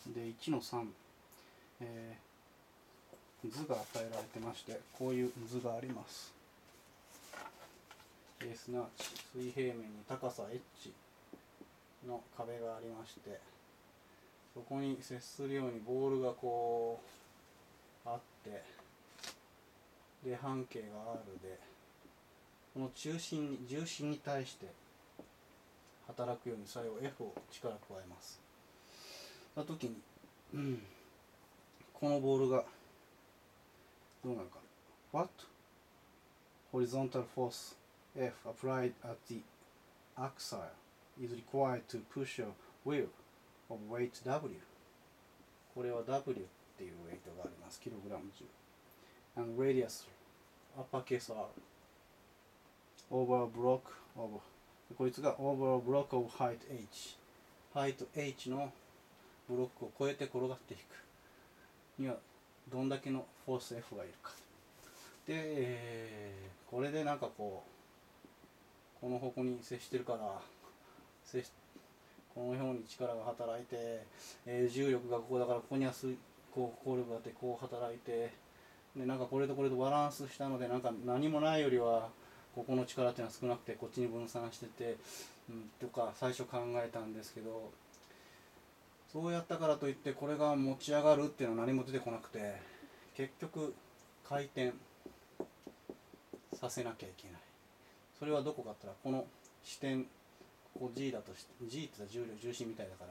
で1の3、図が与えられてまして、こういう図があります。すなわち水平面に高さ h の壁がありまして、そこに接するようにボールがこうあって、で半径が r で、この重心に対して働くように作用 F を力加えます。その時に、このボールがどうなるか。What horizontal force F applied at the axle is required to push a wheel of weight W? これは W っていうウェイトがあります。キログラム10。And radius uppercase R over a block of こいつが over a block of height H。height H のブロックを越えて転がっていくにはどんだけのフォース F がいるか。で、これでなんかこの方向に接してるから、このように力が働いて、重力がここだからここにはこう効力があってこう働いて、でなんかこれとこれとバランスしたので、なんか何もないよりはここの力っていうのは少なくてこっちに分散してて、とか最初考えたんですけど、そうやったからといってこれが持ち上がるっていうのは何も出てこなくて、結局回転させなきゃいけない。それはどこかって言ったら、この視点、ここ G だとして、G って言ったら重心みたいだから、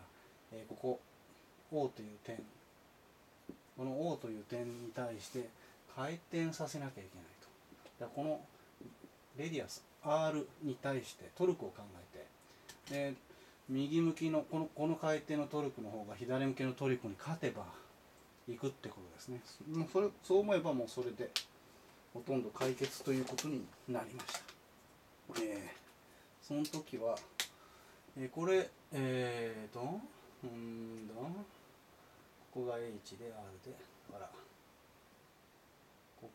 ここ O という点、この O という点に対して回転させなきゃいけないと。だからこのレディアス R に対してトルクを考えて、で右向きのこの回転のトルクの方が左向きのトルクに勝てばいくってことですね。そう思えばもうそれでほとんど解決ということになりました。その時は、これここが H で R で、だからこ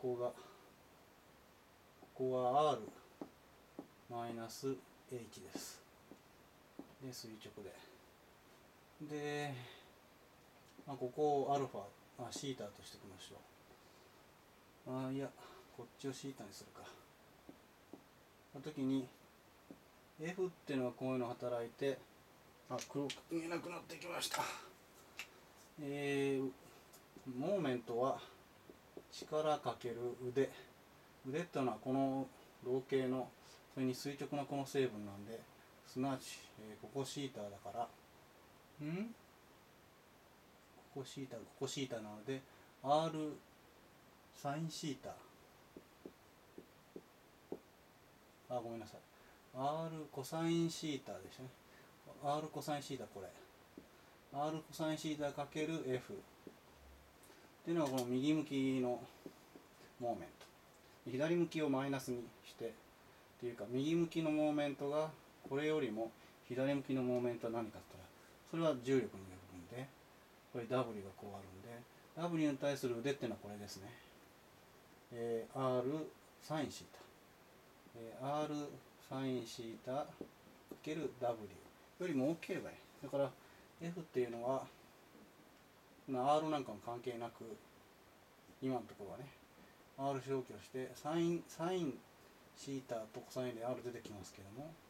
こは R マイナス H です。で垂直で、ここをアルファシータとしておきましょう。いやこっちをシータにするか。その時に F っていうのはこういうの働いて、黒く見えなくなってきました。モーメントは力かける腕っていうのはこの動径のそれに垂直なこの成分なんで、すなわち、ここシータだからここシータなので R サインシータ、ごめんなさい、 R コサインシータでしたね。 R コサインシータ、これ R コサインシータかける F っていうのはこの右向きのモーメント、左向きをマイナスにしてっていうか、右向きのモーメントがこれよりも左向きのモーメントは何かって言ったら、それは重力によるんで、これ W がこうあるんで、 W に対する腕っていうのはこれですね。R サインシータ、R サインシータかける W よりも大きければいい。だから F っていうのは R なんかも関係なく、今のところはね R 消去してサインシータとコサインで R 出てきますけども、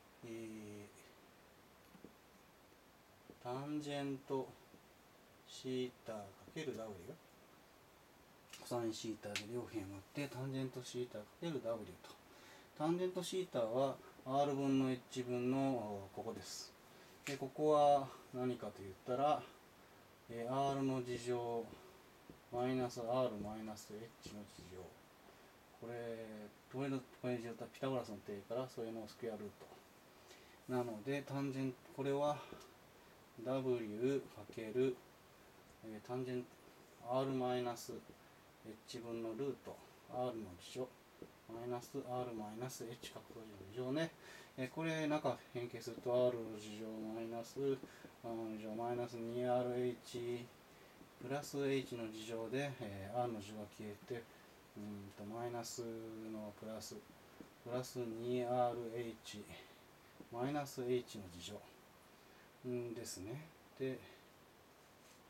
タンジェントシータかける W、 コサインシータで両辺割ってタンジェントシータかける W と。タンジェントシータは R 分の H 分のここです。でここは何かと言ったら、R の事乗マイナス R マイナス H の事乗、これのピタゴラスの定からそれのスクエアルートなので、タンジェントこれは W かける、タンジェント R マイナス H 分のルート R の事乗マイナス R マイナス H 角度の事乗ね。これ中変形すると R の事乗マイナス R の事乗マイナス 2RH プラス H の事乗で、R の事乗が消えて、マイナスのプラス 2RH マイナス H の事乗ですね。で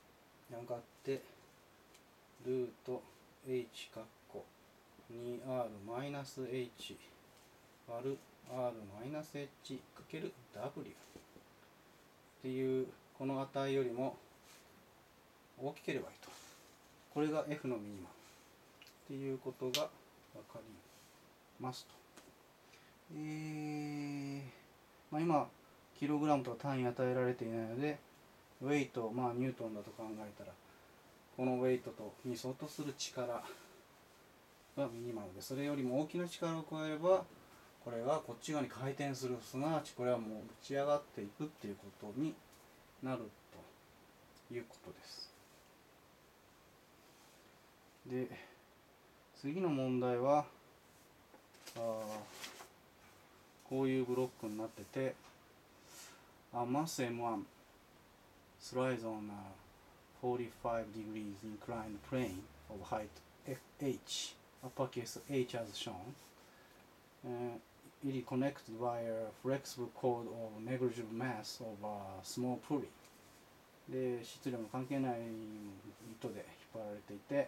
上がってルート h かっこ 2r マイナス h 割る r マイナス h かける w っていうこの値よりも大きければいいと。これが F のミニマムっていうことが分かりますと。今キログラムとか単位与えられていないのでウェイト、ニュートンだと考えたらこのウェイトに相当する力がミニマムで、それよりも大きな力を加えればこれがこっち側に回転する、すなわちこれはもう打ち上がっていくっていうことになるということです。で次の問題はこういうブロックになってて、mass M1 slides on a 45 degrees inclined plane of height h, uppercase h as shown. It is connected via a flexible cord of negligible mass of a small pulley. で、質量の関係ない糸で引っ張られていて、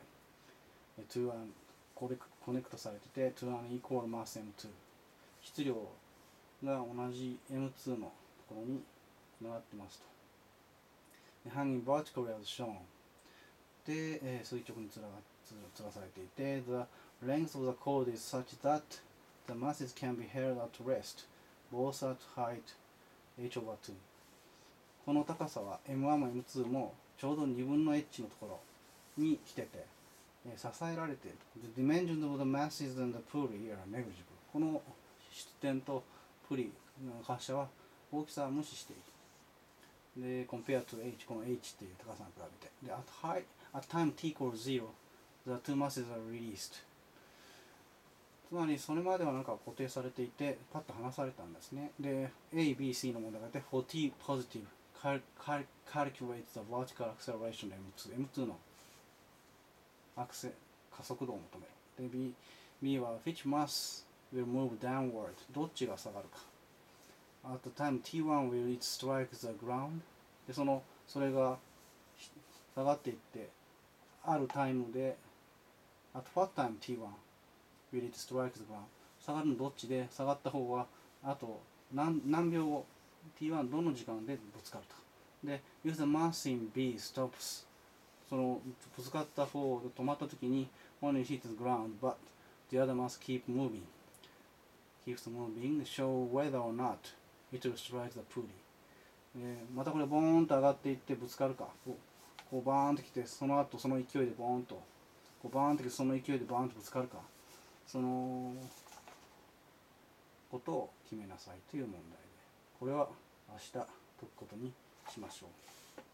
コネクトされてて、to an equal mass M2。質量が同じ M2 のところにつながってますと。hanging vertically as shown。で、垂直につらされていて、the length of the cord is such that the masses can be held at rest, both at height h over 2。この高さは M1 も M2 もちょうど2分の h のところに来てて、支えられている。The dimensions of the masses and the pulley are negligible。この出点とプリの滑車は大きさは無視している。で、compare to h、この h っていう高さに比べて。で、at time t equals 0、the two masses are released。つまりそれまではなんか固定されていて、パッと離されたんですね。で、A、B、C の問題があって、for t positive, calculate the vertical acceleration M2 の加速度を求める。で、B は which mass will move downward。どっちが下がるか。At the time t1 will it strike the ground。で、それが下がっていって、あるタイムで、at what time t1 will it strike the ground。下がるのどっちで、下がった方は、あと何秒後、t1 どの時間でぶつかると。で、if the mass in B stops。そのぶつかった方で止まったときに one it hits the ground but the other must keeps moving show whether or not it will strike the pulley。またこれボーンと上がっていってぶつかるか、こうバーンときてその後その勢いでボーンとこうバーンときてその勢いでバーンとぶつかるか、そのことを決めなさいという問題で、これは明日解くことにしましょう。